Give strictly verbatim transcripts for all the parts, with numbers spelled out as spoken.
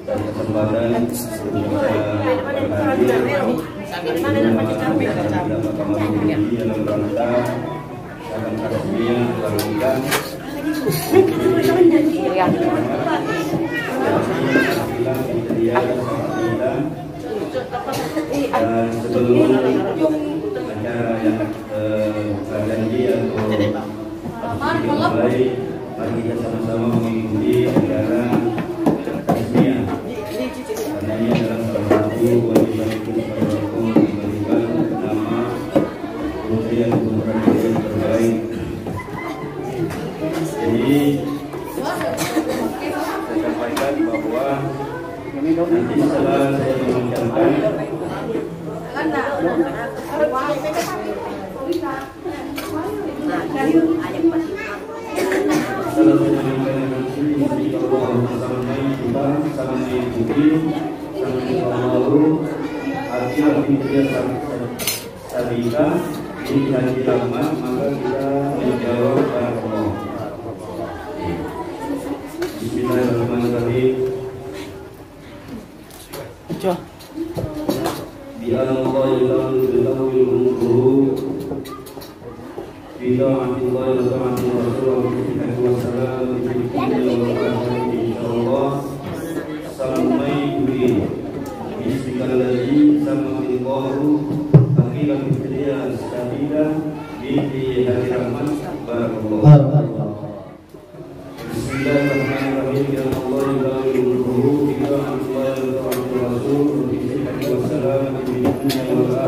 dan kesempatan dalam rangka dalam karantina melakukan dan sebelum acara yang berjanji atau dimulai, mari kita sama-sama mengikuti acara resminya. Karena ini adalah salah satu kewajiban kita memberikan nama kemudian kemudian yang terbaik. Jadi saya sampaikan bahwa nanti setelah saya mengucapkan kalau menyampaikan nanti Allah sama kita sama mengikuti sama Allah akhir kita sabika di hari lama maka kita menjawab Allah. Bismillahirrahmanirrahim. Bi'anallahi ta'ala umruhu bida'atillahi wa ta'ati rasulullah wa salam insyaallah assalamualaikum bismillahirrahmanirrahim sama'allahu akhiran fitriyah sabida di hari rahmat barakallahu. Bismillahirrahmanirrahim. Ya Allah la ilaha illallah wa rasul wassalam insyaallah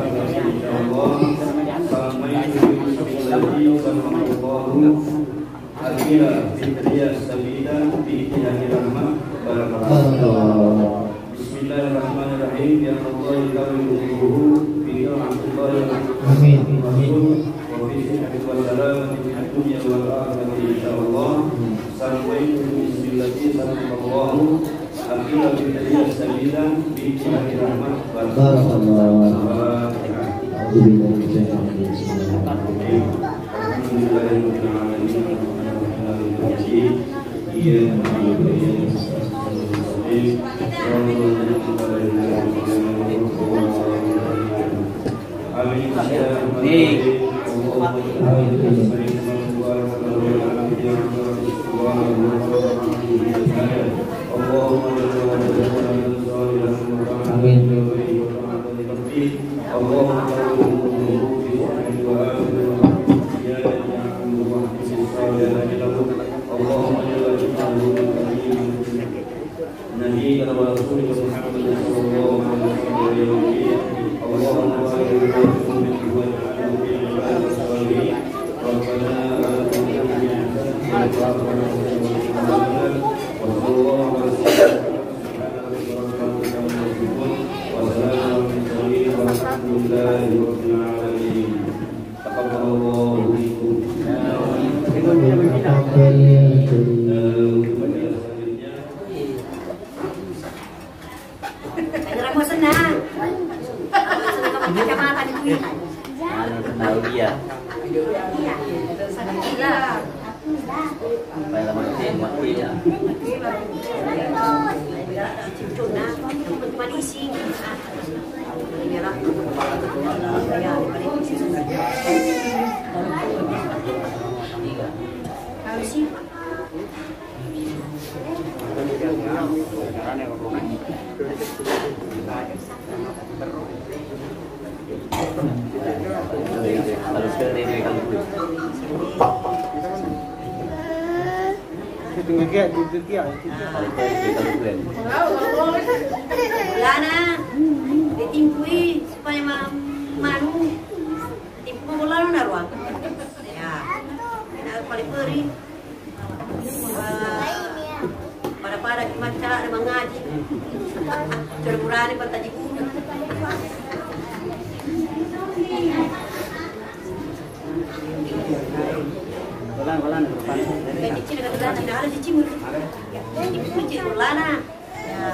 sallallahu akhira fitriyah sabida bi hari rahmat barakallahu. Bismillahirrahmanirrahim. Ya Allah la ilaha illallah amin amin wa wassalam insyaallah sampai bismillahirrahmanirrahim sallallahu akhira fitriyah sabida bi hari rahmat barakallahu. Lana, ditimpui supaya malu, timpu bola lu naruang. Ya, enak paling peri. Pada pada gimana cara ada mengaji, cerburani pada di kuda. Bolan bolan. Kayak cicing dengan bolan, tidak ada cicing. Timpu cicing bolana. Ya.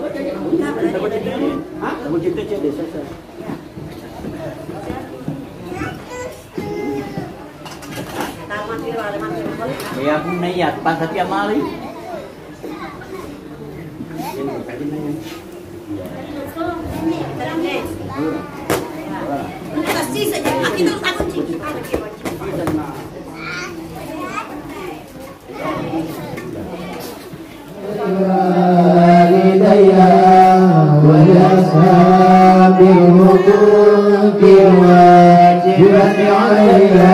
Hah? Kamu cinta cek desa. Ya pun niat pas setiap mali. Pasti saja. Kita takut cik. والديا ولأصحاب الحقوق واجبة عليها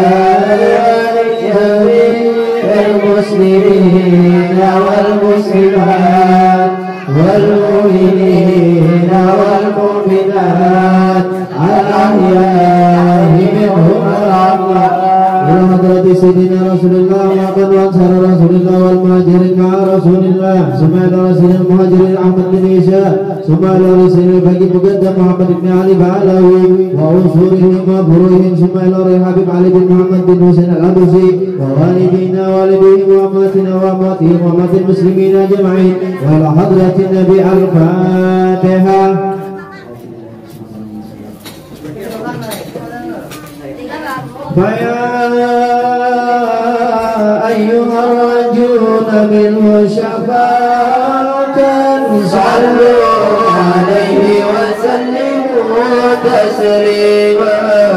لجميع المسلمين والمسلمات والمؤمنين والمؤمنات الأحياء منهم والأموات إلى حضرة سيدنا رسول الله وقد وأنصار رسول الله والمهاجرين مع رسول الله ثم إلى رسول المهاجرين أحمد بن عيسى ثم إلى رسول الفقيه مقدم محمد بن علي بعلوي وأصولهم وفروعهم ثم إلى حبيب علي بن محمد بن حسين الأبوسي ووالدينا والديهم وأماتنا وأمواتهم وأموات المسلمين أجمعين وإلى حضرة النبي الفاتحة. فيا أيها الرجون منه شفاعة صلوا عليه وسلموا تسليما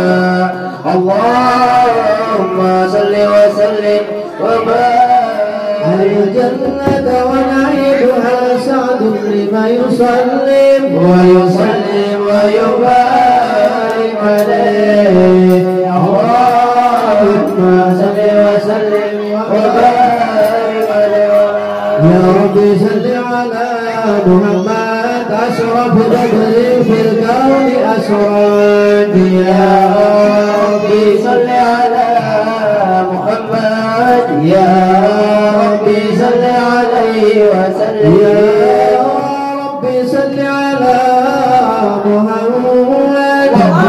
اللهم صل وسلم وبارك الجنة ونعيدها سعد لما يسلم ويسلم ويبارك عليه اللهم صل وسلم وبارك عليه يا رب صل على محمد أشرف بدر في الكون أسرار يا رب صل على محمد يا رب صل عليه وسلم يا رب صل على محمد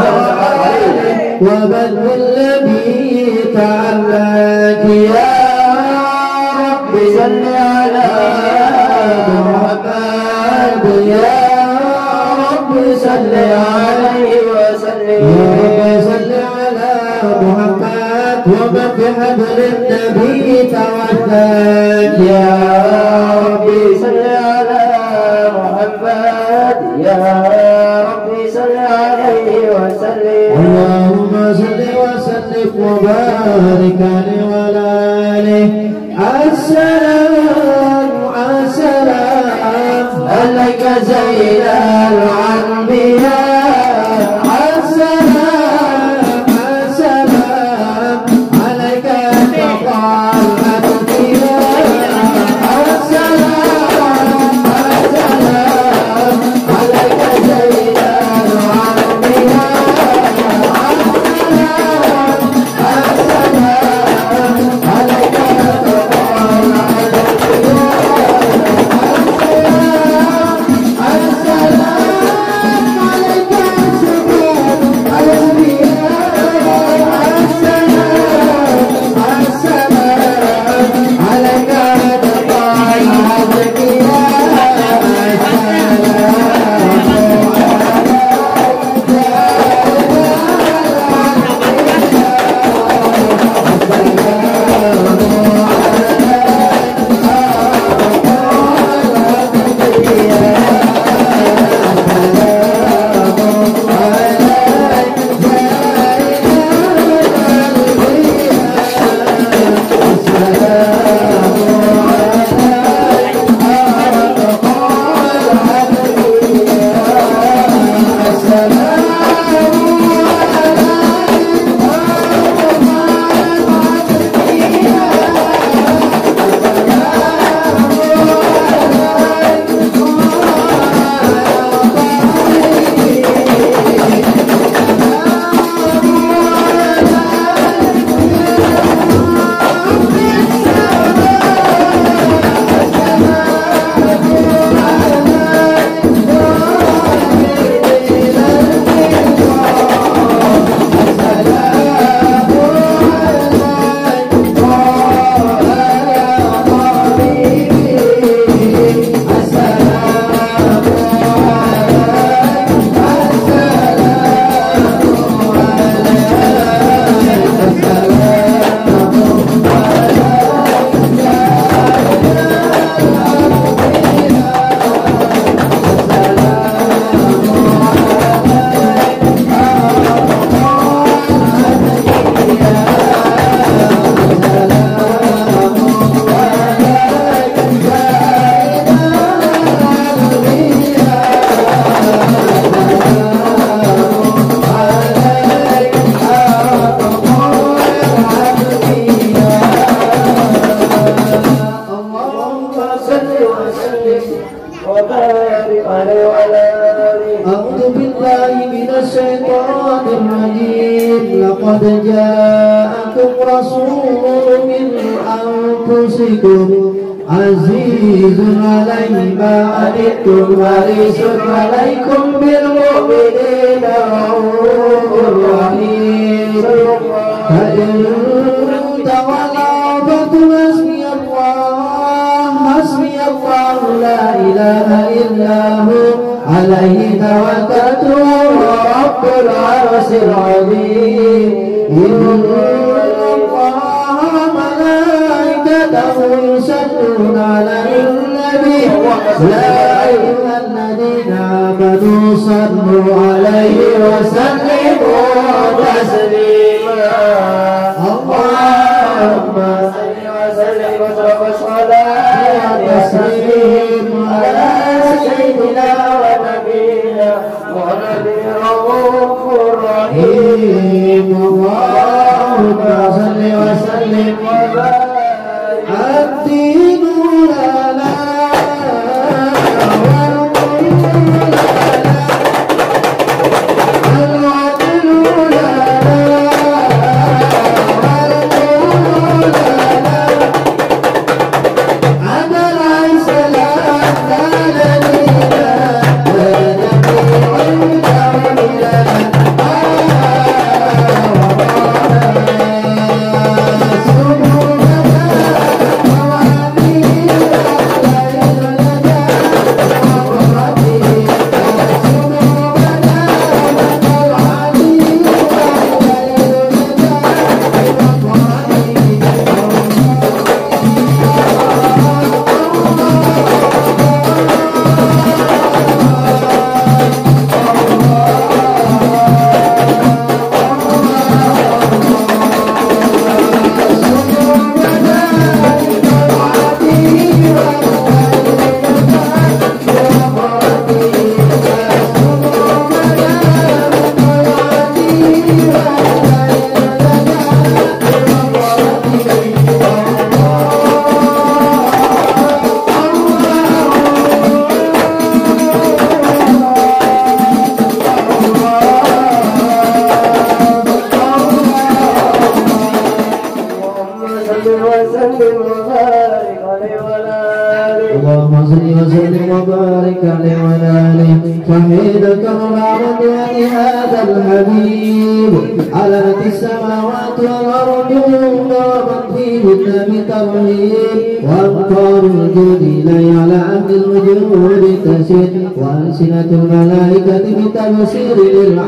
وبدر الذي تعلق يا رب صل على محمد يا رب صل عليه وسلم يا رب صل على محمد ومن بحبل النبي توكل يا رب صل على محمد يا رب صل عليه وسلم اللهم صل وسلم وبارك عليه وعلى آله السلام السلام عليك زين الأنبياء السلام السلام عليك تقى الأنبياء السلام السلام عليك زين الأنبياء السلام لقد جاءكم رسول من أنفسكم عزيز عليه ما عنتم حريص عليكم بالمؤمنين رؤوف رحيم فإن تولوا فقل حسبي الله حسبي الله لا إله إلا هو عليه توكلت وهو رب العرش العظيم إن الله وملائكته يصلون على النبي يا أيها الذين آمنوا صلوا عليه وسلموا تسليما اللهم صل وسلم وصلاة وتسليم على سيدنا ونبينا ونبي رؤوف رحيم اللهم صل وسلم وبارك الدين لنا وألسنة الملائكة بتبصير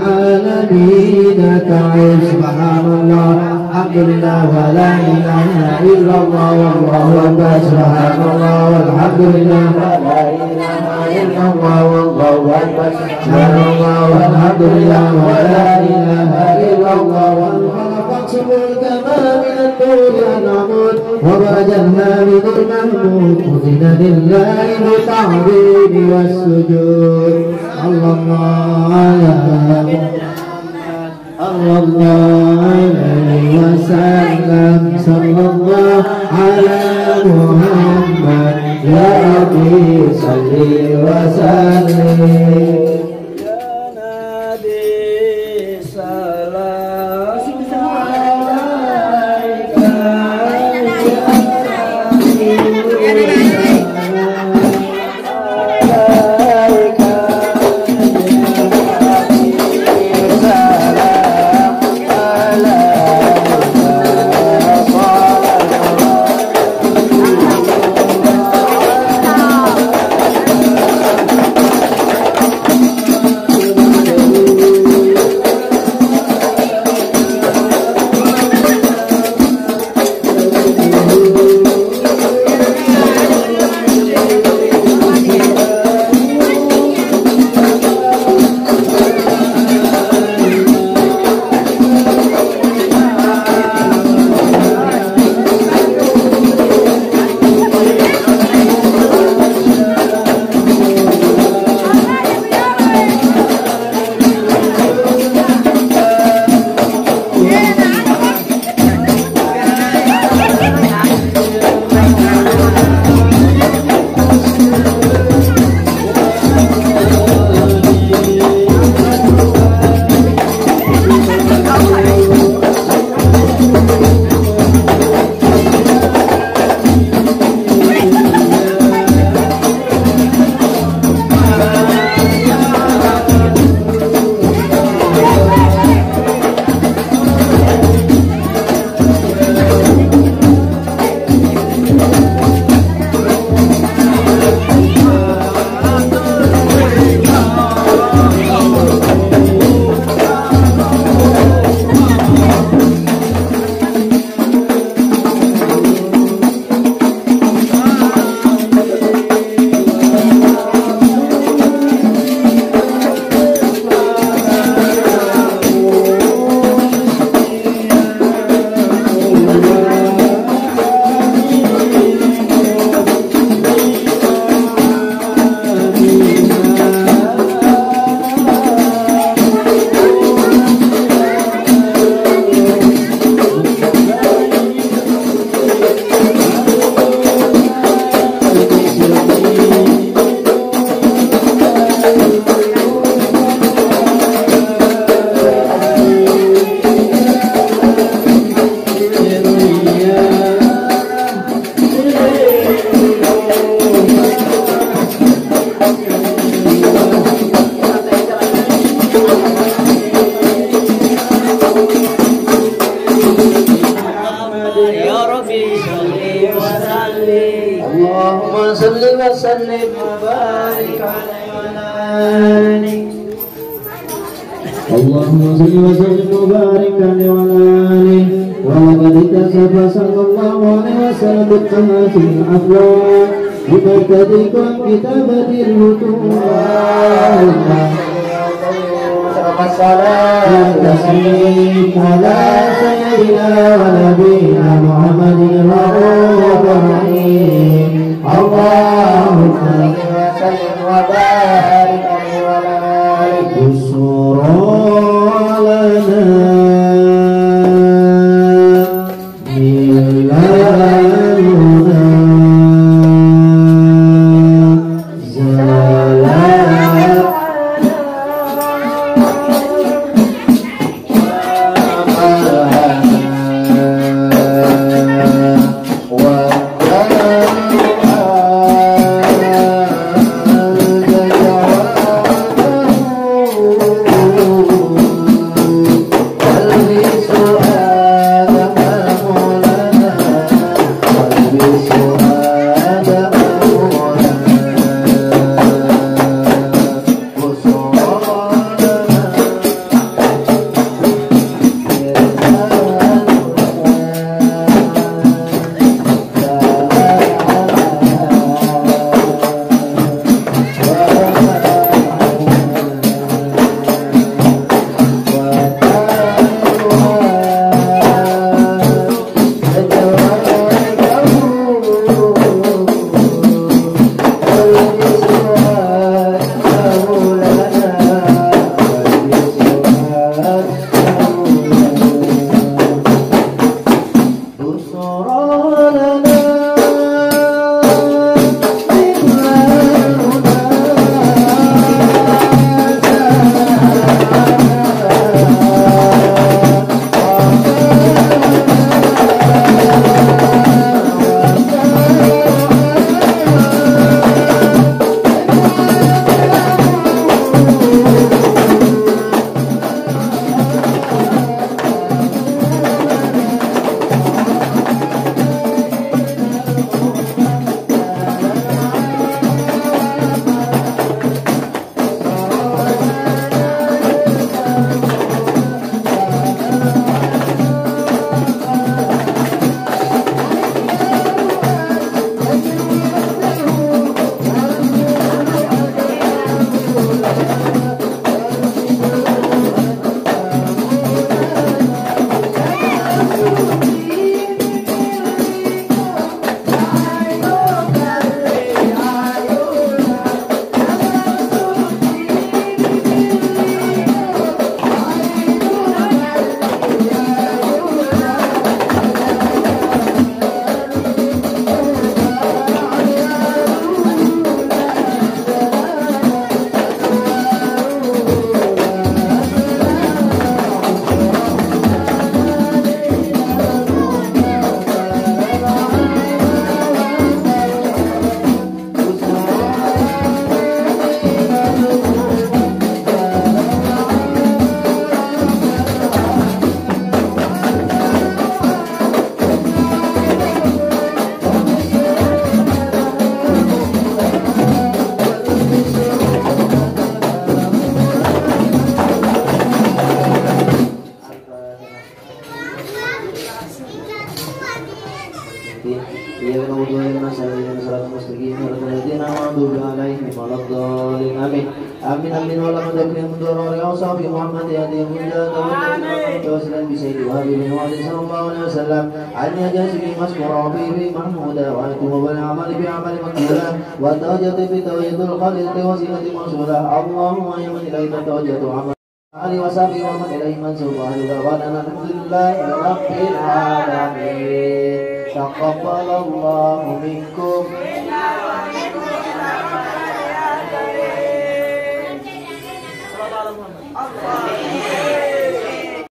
للعالمين تعالى سبحان الله الحمد لله ولا إله إلا الله والله أكبر سبحان الله والحمد لله ولا إله إلا الله والله أكبر سبحان الله والحمد لله ولا إله إلا الله والخلق سبحانك ما من النور العمود وبرجلنا من المحمود أذن لله بالتعظيم والسجود الله على صلى الله عليه وسلم صلى الله على محمد يا ربي صل وسلم يا نبي سلام عليك يا ربي صل وسلم اللهم صل وسلم وبارك عليه وعلى آله اللهم صل وسلم وبارك عليه وعلى آله ولقد اكتسب صلى الله عليه وسلم بالتماثيل الأفواه بمبتدئكم كتابة الرتوم الصلاة تسليم على سيدنا ونبينا محمد الرؤوف الرحيم اللهم صل وسلم وبارك عليه وعلى آله بشرى لنا ميلادنا Amin amin wala madakli mudoro ya sahabi Muhammad ya dia mulia tawassalan bi sayyidi wa habibi wa sallallahu alaihi wasallam an yajzi masmura bi mahmuda wa atubu bil amali bi amali makbula wa tawajjatu bi tawayyidul khalil wa sinati masula Allahumma ya man ilaika tawajjatu amal ali wa sahbihi wa man ilaihi mansub wa alhamdulillahi rabbil alamin taqabbalallahu minkum